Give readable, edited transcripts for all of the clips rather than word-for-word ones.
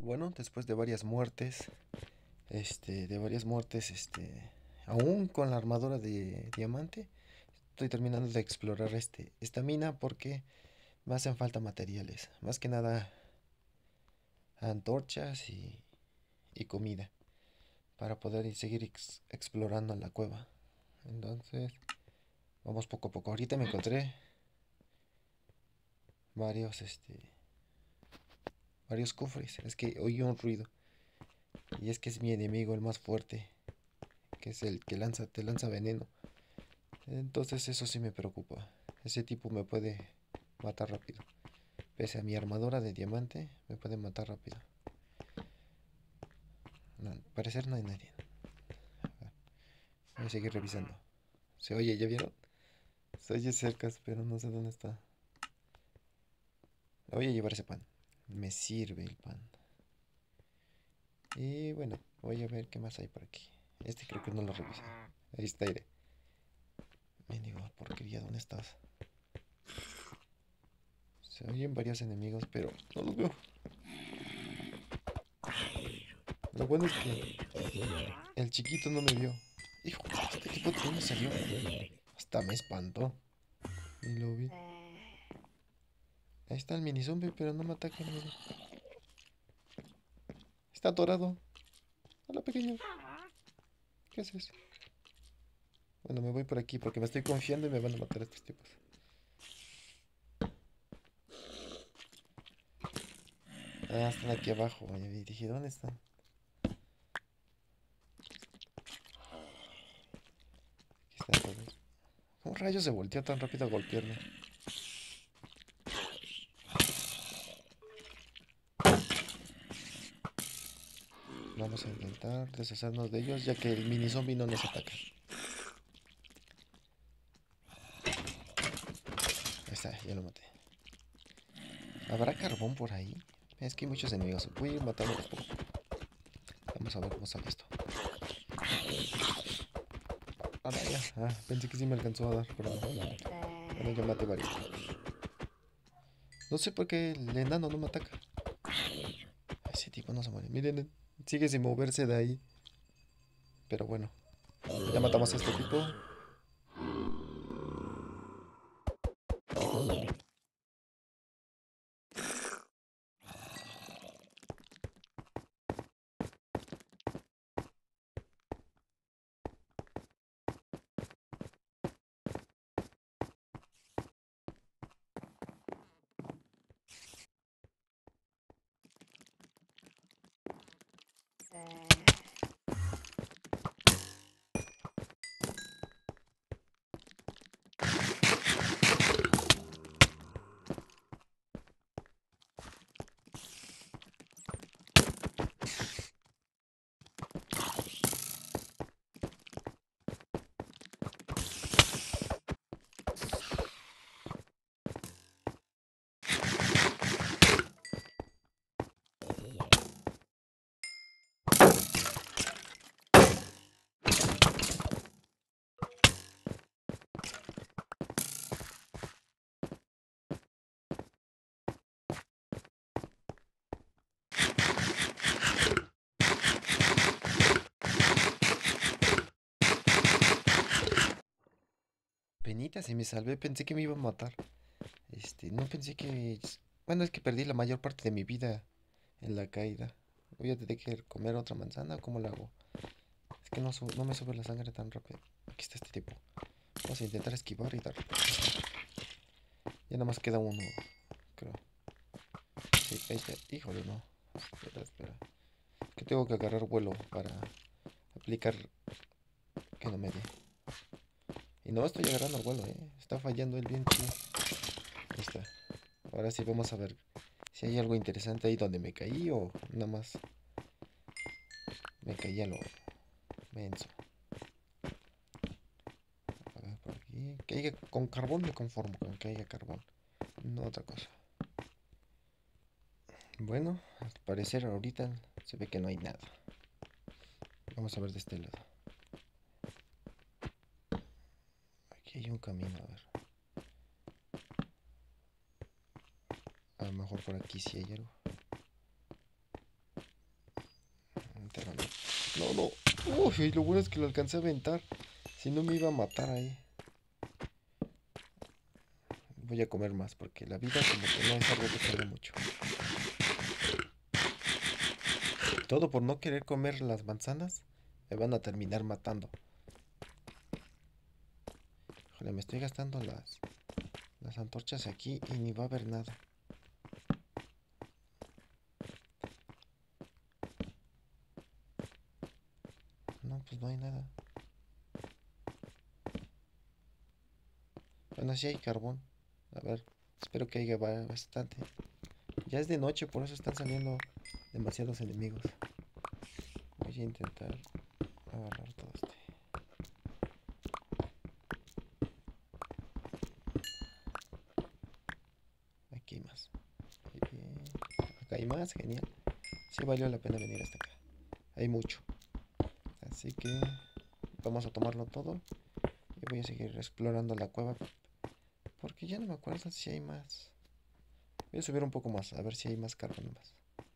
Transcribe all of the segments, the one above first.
Bueno, después de varias muertes, aún con la armadura de diamante, estoy terminando de explorar esta mina porque me hacen falta materiales, más que nada antorchas y comida para poder seguir explorando la cueva. Entonces, vamos poco a poco. Ahorita me encontré varios, varios cofres. Es que oí un ruido y es que es mi enemigo el más fuerte, que es el que te lanza veneno. Entonces eso sí me preocupa. Ese tipo me puede matar rápido. Pese a mi armadura de diamante, me puede matar rápido. No, al parecer no hay nadie. Voy a seguir revisando. ¿Se oye? ¿Ya vieron? Se oye cerca, pero no sé dónde está. Voy a llevar ese pan. Me sirve el pan. Y bueno, voy a ver qué más hay por aquí. Este creo que no lo revisé. Ahí está, aire. Me digo, porquería, ¿dónde estás? Se oyen varios enemigos, pero no los veo. Lo bueno es que el chiquito no me vio. Hijo, este tipo de dónde salió. Hasta me espantó. Y lo vi. Ahí está el mini zombie, pero no me ataca, mira. Está atorado. Hola, pequeño. ¿Qué haces? Bueno, me voy por aquí porque me estoy confiando y me van a matar estos tipos. Ah, están aquí abajo. Y dije, ¿dónde están? Aquí están todos. ¿Cómo rayos se volteó tan rápido a golpearme? Vamos a intentar deshacernos de ellos ya que el mini zombie no nos ataca. Ahí está, ya lo maté. ¿Habrá carbón por ahí? Es que hay muchos enemigos. Voy a ir matándolos poco a poco. Vamos a ver cómo sale esto. Ah, vaya. Ah, pensé que sí me alcanzó a dar, pero no. Bueno, ya maté varios. No sé por qué el enano no me ataca. Ese tipo no se muere. Miren, sigue sin moverse de ahí. Pero bueno, ya matamos a este tipo. Penita, si me salvé, pensé que me iba a matar. No pensé que... Bueno, es que perdí la mayor parte de mi vida en la caída. Voy a tener que comer otra manzana, ¿cómo la hago? Es que no me sube la sangre tan rápido. Aquí está este tipo. Vamos a intentar esquivar y dar. Ya nada más queda uno, creo. Sí, ahí está. Híjole, no. Espera, espera. Que tengo que agarrar vuelo para aplicar que no me dé. Y no estoy agarrando el vuelo, Está fallando el bien chido. Ahí está. Ahora sí vamos a ver si hay algo interesante ahí donde me caí o nada más me caí a lo menso. A ver, por aquí. Que haya con carbón me conformo con que haya carbón. No otra cosa. Bueno, al parecer ahorita se ve que no hay nada. Vamos a ver de este lado. Aquí hay un camino, a ver. A lo mejor por aquí sí hay algo. No, no. Uy, lo bueno es que lo alcancé a aventar. Si no me iba a matar ahí. Voy a comer más porque la vida como que no es algo que tarde mucho. Todo por no querer comer las manzanas, me van a terminar matando. Híjole, me estoy gastando las antorchas aquí y ni va a haber nada. No, pues no hay nada. Bueno, sí hay carbón. A ver, espero que haya bastante. Ya es de noche, por eso están saliendo demasiados enemigos. Voy a intentar agarrar todo este. Aquí hay más. Acá hay más, genial. Sí valió la pena venir hasta acá. Hay mucho. Así que vamos a tomarlo todo. Y voy a seguir explorando la cueva. Porque ya no me acuerdo si hay más. Voy a subir un poco más, a ver si hay más carbón más.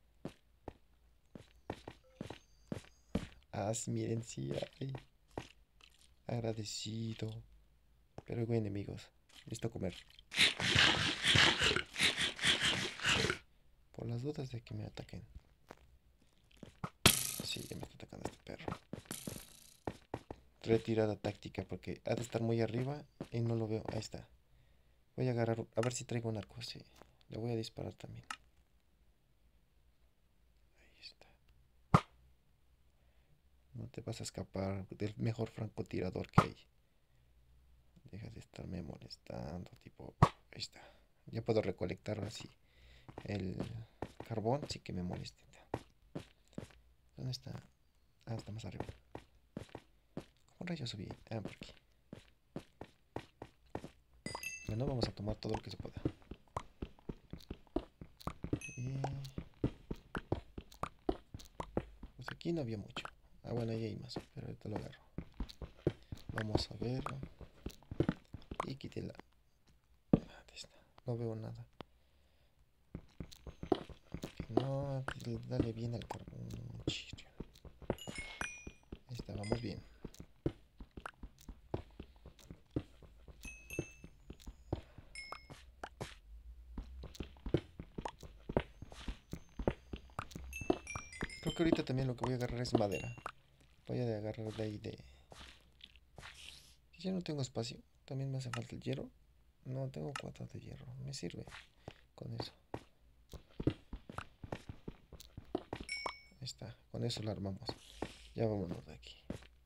Ah, sí, miren, sí hay. Agradecido. Pero hay enemigos. Listo a comer. Por las dudas de que me ataquen. Sí, ya me está atacando este perro. Retirada táctica porque ha de estar muy arriba y no lo veo. Ahí está. Voy a agarrar, a ver si traigo un arco. Sí, le voy a disparar también. Ahí está. No te vas a escapar del mejor francotirador que hay. Deja de estarme molestando, tipo. Ahí está. Ya puedo recolectar así el carbón, sí que me moleste. ¿Dónde está? Ah, está más arriba. ¿Cómo rayos subí? Ah, por aquí. Bueno, vamos a tomar todo lo que se pueda. Y pues aquí no había mucho. Ah, bueno, ahí hay más, pero ahorita lo agarro. Vamos a ver. Y quité la... Ah, no veo nada. No, dale bien al carbón. Ahí está, vamos bien. Creo que ahorita también lo que voy a agarrar es madera. Voy a agarrar de ahí de... Ya no tengo espacio. También me hace falta el hierro. No, tengo 4 de hierro. Me sirve con eso. Ahí está. Con eso lo armamos. Ya vámonos de aquí.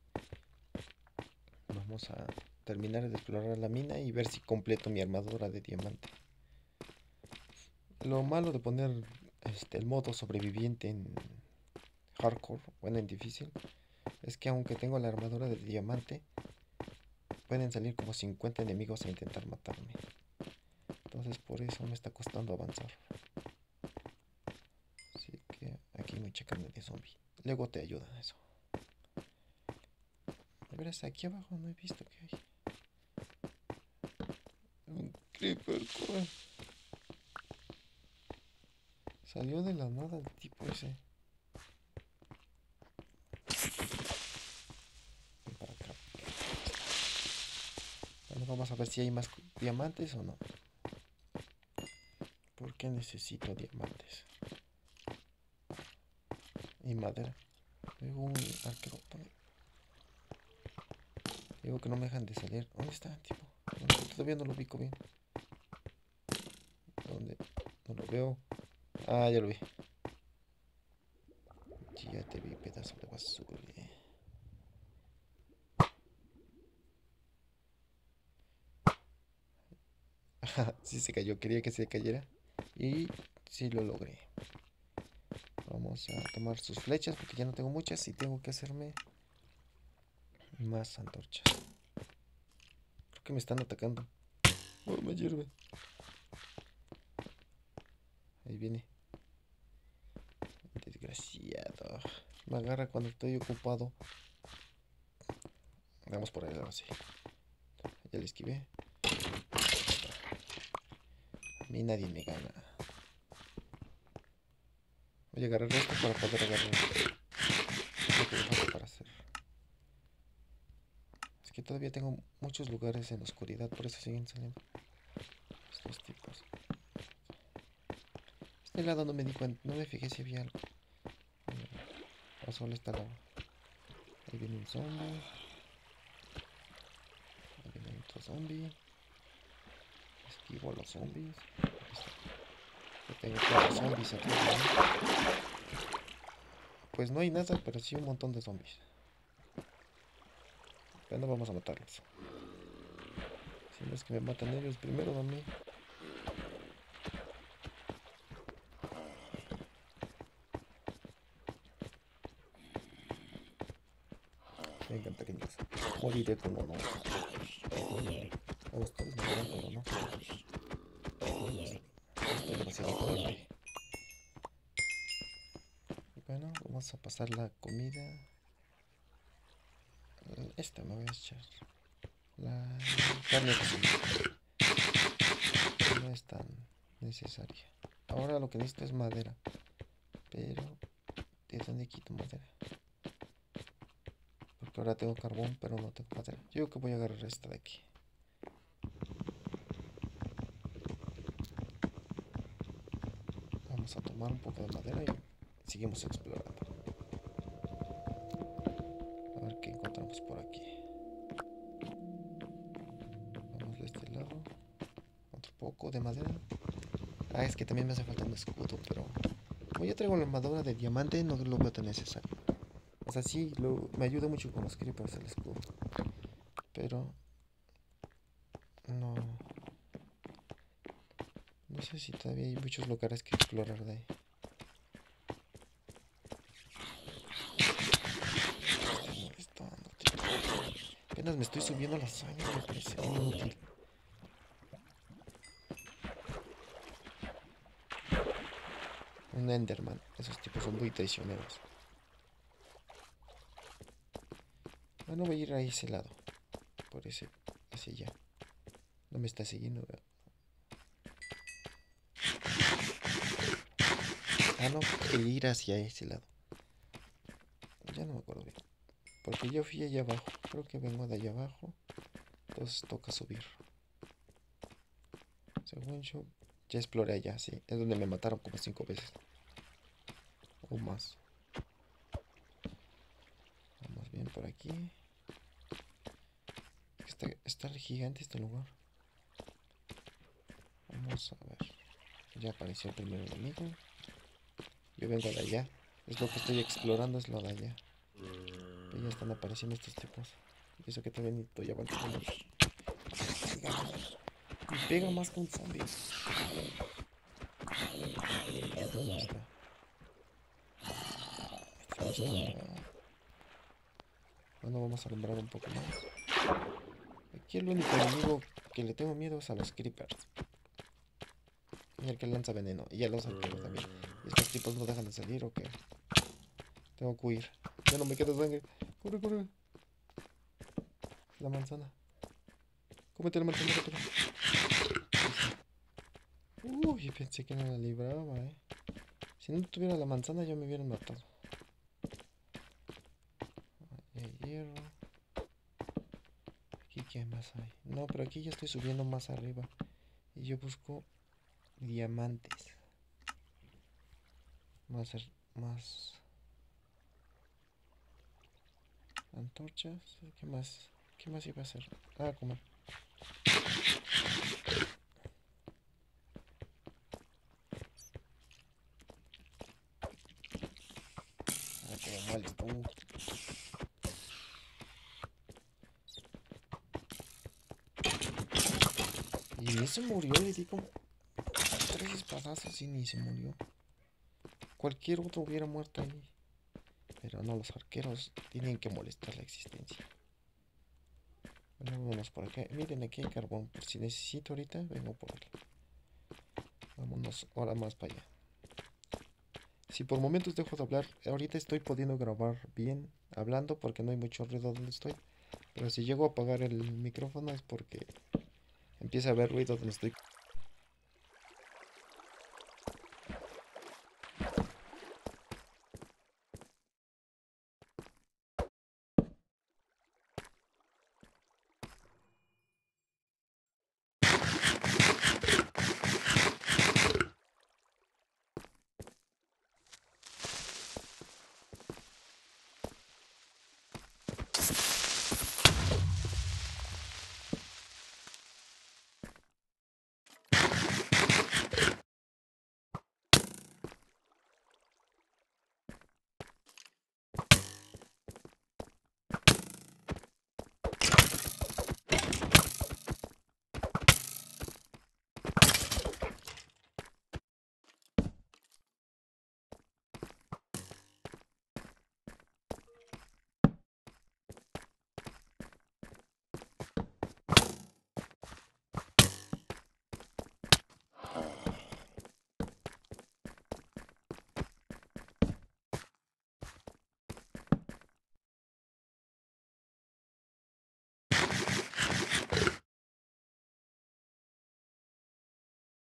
Vamos a terminar de explorar la mina y ver si completo mi armadura de diamante. Lo malo de poner el modo sobreviviente en hardcore, bueno, en difícil, es que aunque tengo la armadura de diamante, pueden salir como 50 enemigos a intentar matarme. Entonces por eso me está costando avanzar. Así que aquí hay mucha carne de zombie. Luego te ayuda eso. A ver, hasta aquí abajo no he visto que hay. Un creeper, ¿cuál? Salió de la nada el tipo ese. Ven para acá. Bueno, vamos a ver si hay más diamantes o no. Porque necesito diamantes. Y madera. Luego un arquero. Digo que no me dejan de salir. ¿Dónde está, tipo? No, todavía no lo ubico bien. ¿Dónde? No lo veo. Ah, ya lo vi. Ya te vi, pedazo de basura. Sí se cayó, quería que se cayera. Y sí lo logré. Vamos a tomar sus flechas porque ya no tengo muchas y tengo que hacerme más antorchas. Creo que me están atacando. Oh, me hierve. Ahí viene. Desgraciado. Me agarra cuando estoy ocupado. Vamos por ahí, ahora sí. Ya le esquivé. A mí nadie me gana. Voy a agarrar esto para poder agarrar que me falta para hacer. Es que todavía tengo muchos lugares en la oscuridad, por eso siguen saliendo estos tipos. Este lado no me di cuenta, no me fijé si había algo. O solo está la... Ahí viene un zombie. Ahí viene otro zombie. Esquivo a los zombies. Yo tengo 4 zombies aquí, ¿no? Pues no hay nada, pero sí un montón de zombies. Pero no vamos a matarlos. Si no es que me matan ellos primero a mí. Vengan, pequeños. Moriré con honor. A ustedes morirán con honor. Estoy demasiado fuerte. Bueno, vamos a pasar la comida. Esta me voy a echar. La carne cocida. No es tan necesaria. Ahora lo que necesito es madera. Pero, ¿de dónde quito madera? Porque ahora tengo carbón, pero no tengo madera. Yo creo que voy a agarrar esta de aquí. Vamos a tomar un poco de madera y seguimos explorando. A ver qué encontramos por aquí. Vamos de este lado. Otro poco de madera. Ah, es que también me hace falta un escudo, pero como yo traigo la armadura de diamante, no lo veo tan necesario. O sea, sí, me ayuda mucho con los creepers el escudo. Pero no, no sé si todavía hay muchos lugares que explorar de ahí. Estoy molestando, tío. Apenas me estoy subiendo a la hazaña, me parece inútil. Un Enderman, esos tipos son muy traicioneros. Bueno, voy a ir a ese lado. Por ese, hacia allá. No me está siguiendo, ¿verdad? Ah, no, el ir hacia ese lado. Ya no me acuerdo bien. Porque yo fui allá abajo. Creo que vengo de allá abajo. Entonces toca subir. Según yo, ya exploré allá, sí. Es donde me mataron como 5 veces. O más. Vamos bien por aquí. Está gigante este lugar. Vamos a ver. Ya apareció el primer enemigo. Yo vengo de allá. Es lo que estoy explorando, es lo de allá. Y ya están apareciendo estos tipos. Y eso que también estoy avanzando. Me pega más que un zombie. ¿Dónde está? Bueno, vamos a alumbrar un poco más. Aquí el único enemigo que le tengo miedo es a los creepers. Y el que lanza veneno. Y a los arqueros también. ¿Y estos tipos no dejan de salir o qué? Tengo que huir. Ya no me queda sangre. Corre, corre. La manzana. Cómete la manzana rápido. Uy, pensé que no la libraba, Si no tuviera la manzana ya me hubieran matado. Hay hierro. Aquí qué más hay. No, pero aquí ya estoy subiendo más arriba. Y yo busco diamantes. Más antorchas. ¿Qué más? ¿Qué más iba a hacer? Ah, comer. Ah, qué mal estuvo. Y ni se murió, le di como 3 espadazos y ni se murió. Cualquier otro hubiera muerto ahí. Pero no, los arqueros tienen que molestar la existencia. Bueno, vámonos por acá. Miren, aquí hay carbón. Por si necesito ahorita, vengo por él. Vámonos ahora más para allá. Si por momentos dejo de hablar, ahorita estoy pudiendo grabar bien hablando porque no hay mucho ruido donde estoy. Pero si llego a apagar el micrófono es porque empieza a haber ruido donde estoy.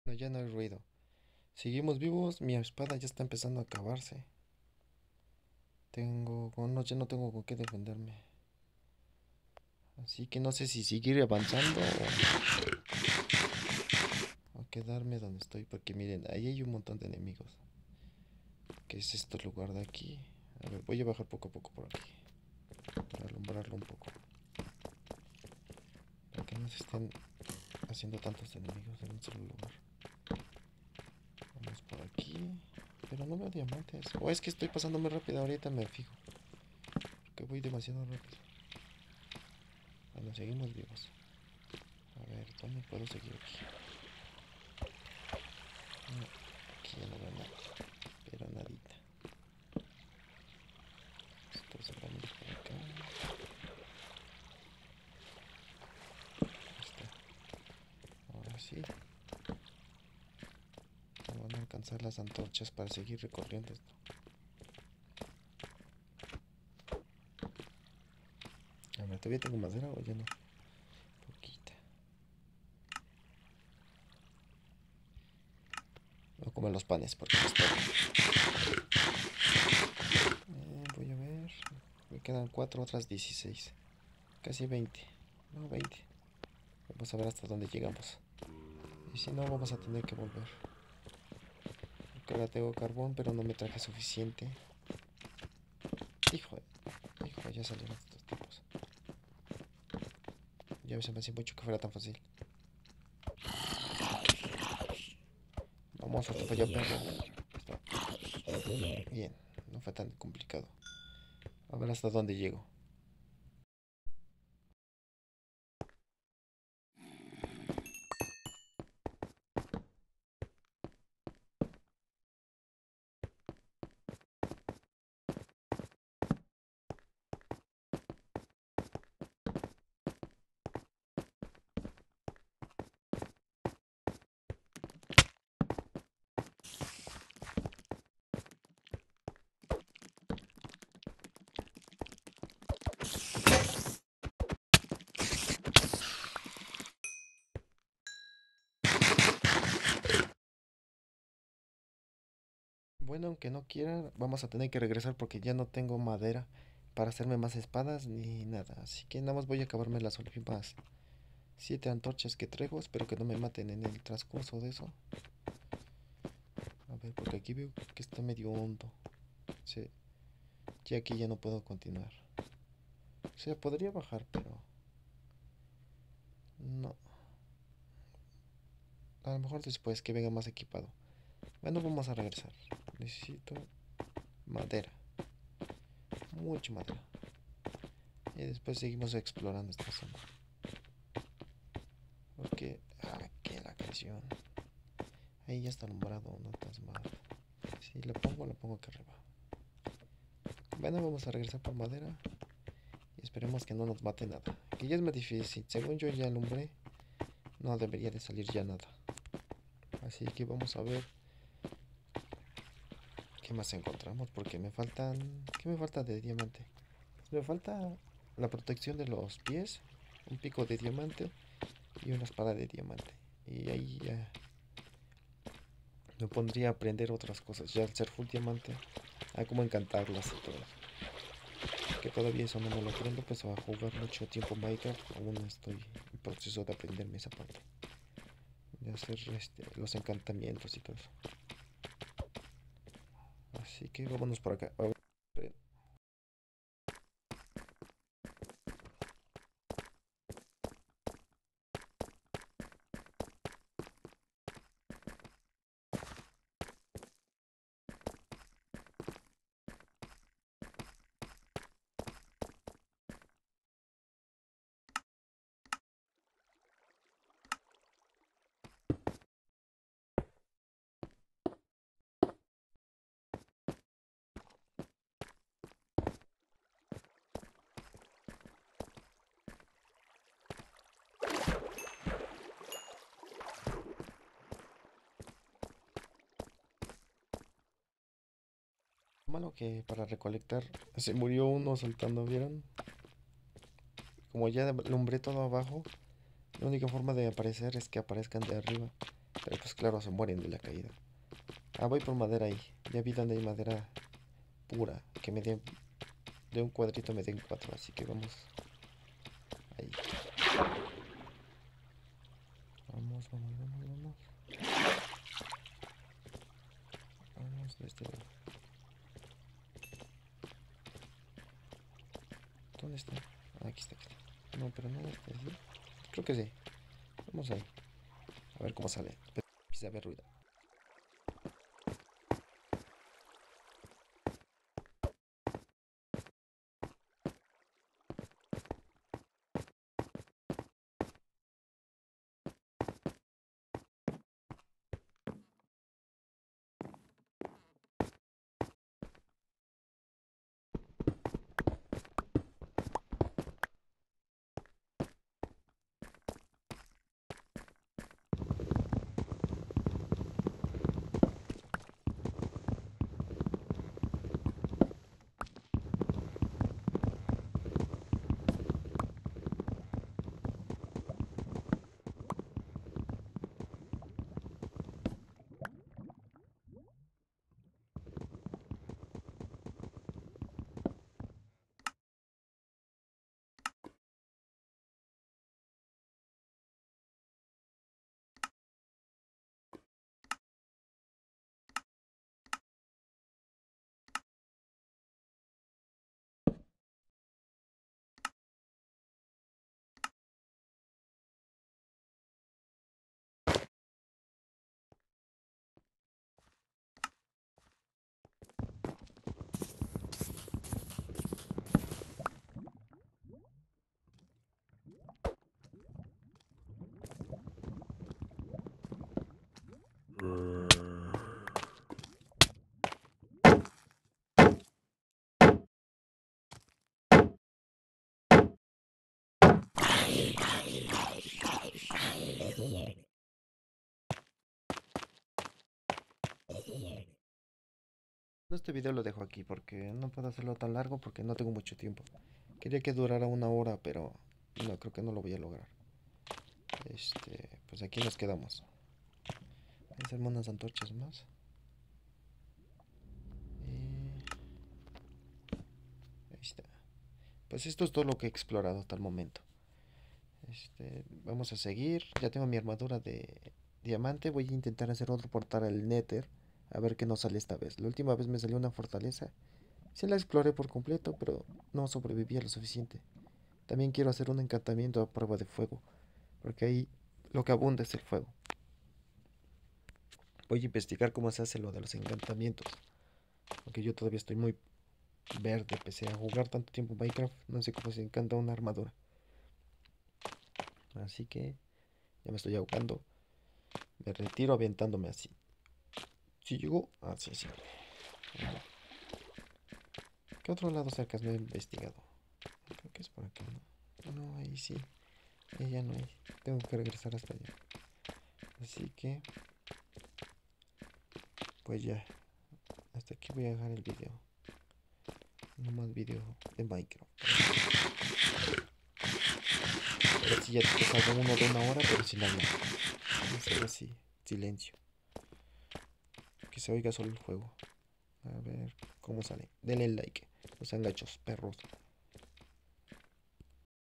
No, ya no hay ruido. Seguimos vivos. Mi espada ya está empezando a acabarse. No, ya no tengo con qué defenderme. Así que no sé si seguir avanzando o quedarme donde estoy. Porque miren, ahí hay un montón de enemigos. ¿Qué es este lugar de aquí? A ver, voy a bajar poco a poco por aquí. Para alumbrarlo un poco. Para que no se estén haciendo tantos enemigos en un solo lugar. Vamos por aquí. Pero no veo diamantes. O es que estoy pasando muy rápido. Ahorita me fijo. Porque voy demasiado rápido. Bueno, seguimos vivos. A ver, ¿dónde puedo seguir aquí? No, aquí ya no veo nada. Pero nadita. Entonces vamos por acá. Ahí está. Ahora sí. Me van a alcanzar las antorchas para seguir recorriendo esto. A ver, ¿todavía tengo madera o ya no? Poquita. Voy a comer los panes porque no estoy. Voy a ver. Me quedan 4, otras 16. Casi 20. No, 20. Vamos a ver hasta dónde llegamos. Y si no, vamos a tener que volver. Porque ahora tengo carbón, pero no me traje suficiente. Hijo, hijo, ya salieron estos tipos. Ya se me hacía mucho que fuera tan fácil. Vamos, otro para allá, perro. Bien, no fue tan complicado. A ver hasta dónde llego. Bueno, aunque no quiera, vamos a tener que regresar porque ya no tengo madera para hacerme más espadas ni nada. Así que nada más voy a acabarme las últimas 7 antorchas que traigo. Espero que no me maten en el transcurso de eso. A ver, porque aquí veo que está medio hondo. Sí, ya aquí ya no puedo continuar. O sea, podría bajar, pero no. A lo mejor después que venga más equipado. Bueno, vamos a regresar. Necesito madera. Mucha madera. Y después seguimos explorando esta zona. Porque... que la canción. Ahí ya está alumbrado, no estás mal. Si lo pongo acá arriba. Bueno, vamos a regresar por madera. Y esperemos que no nos mate nada. Que ya es más difícil. Según yo ya alumbré, no debería de salir ya nada. Así que vamos a ver qué más encontramos. Porque me faltan... ¿Qué me falta de diamante? Me falta la protección de los pies. Un pico de diamante. Y una espada de diamante. Y ahí ya me pondría a aprender otras cosas. Ya al ser full diamante. A cómo encantarlas y todo. Que todavía eso no me lo aprendo, pues a jugar mucho tiempo Minecraft, aún no estoy en proceso de aprenderme esa parte, de hacer los encantamientos y todo eso. Así que vámonos por acá. A ver, esperen. Malo que para recolectar se murió uno saltando, ¿vieron? Como ya alumbré todo abajo, la única forma de aparecer es que aparezcan de arriba. Pero pues claro, se mueren de la caída. Ah, voy por madera ahí. Ya vi donde hay madera pura. Que me den de un cuadrito, me den cuatro. Así que vamos ahí. Vamos, vamos, vamos, vamos. Vamos de este lado. ¿Dónde está? Ah, aquí está, aquí está. No, pero no está así. Creo que sí. Vamos ahí. A ver cómo sale. Empieza a ver ruido. Este video lo dejo aquí porque no puedo hacerlo tan largo porque no tengo mucho tiempo. Quería que durara una hora, pero no, creo que no lo voy a lograr. Pues aquí nos quedamos. Voy a hacerme unas antorchas más. Ahí está. Pues esto es todo lo que he explorado hasta el momento. Vamos a seguir. Ya tengo mi armadura de diamante. Voy a intentar hacer otro portal al Nether. A ver qué nos sale esta vez. La última vez me salió una fortaleza. Sí la exploré por completo, pero no sobrevivía lo suficiente. También quiero hacer un encantamiento a prueba de fuego. Porque ahí lo que abunda es el fuego. Voy a investigar cómo se hace lo de los encantamientos. Porque yo todavía estoy muy verde. Pese a jugar tanto tiempo Minecraft, no sé cómo se encanta una armadura. Así que ya me estoy ahogando. Me retiro aventándome así. Si llego, así, así. ¿Qué otro lado cerca no he investigado? Creo que es por acá, ¿no? No, ahí sí. Ahí ya no hay. Tengo que regresar hasta allá. Así que, pues ya. Hasta aquí voy a dejar el video. No más video de Minecraft. A ver si ya te salgo uno de una hora, pero sin hablar. No sé, así, silencio. Que se oiga solo el juego. A ver cómo sale. Denle like. No sean gachos, perros.